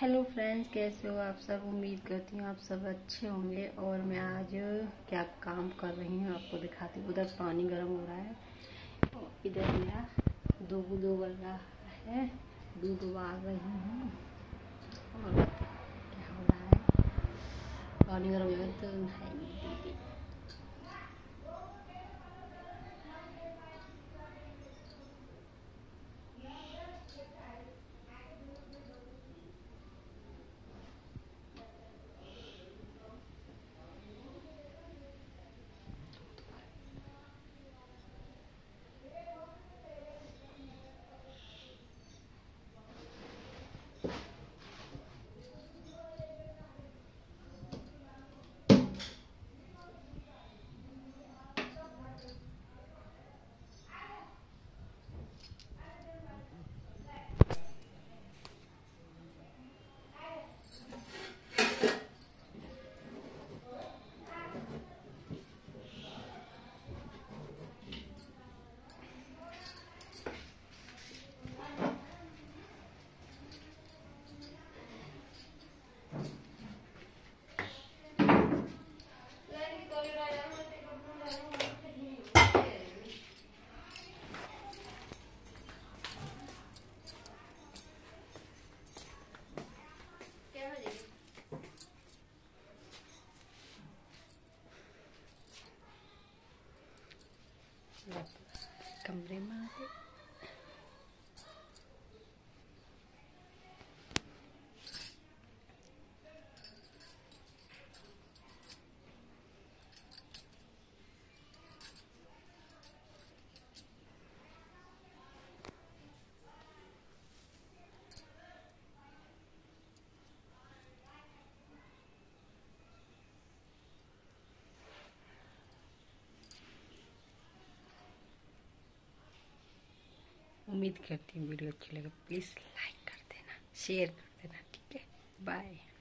Hello friends, कैसे हो आप सब। उम्मीद करती हूँ आप सब अच्छे होंगे। और मैं आज क्या काम कर रही हूँ आपको दिखाती हूँ। उधर पानी गर्म हो रहा है और इधर मेरा दूध उबल रहा है, दूध उबाल रही हूँ। और क्या हो रहा है, पानी गर्म हो गया तो नहाएंगे। कमरे में आ गए। उम्मीद करती हूँ वीडियो अच्छी लगे। प्लीज़ लाइक कर देना, शेयर कर देना। ठीक है, बाय।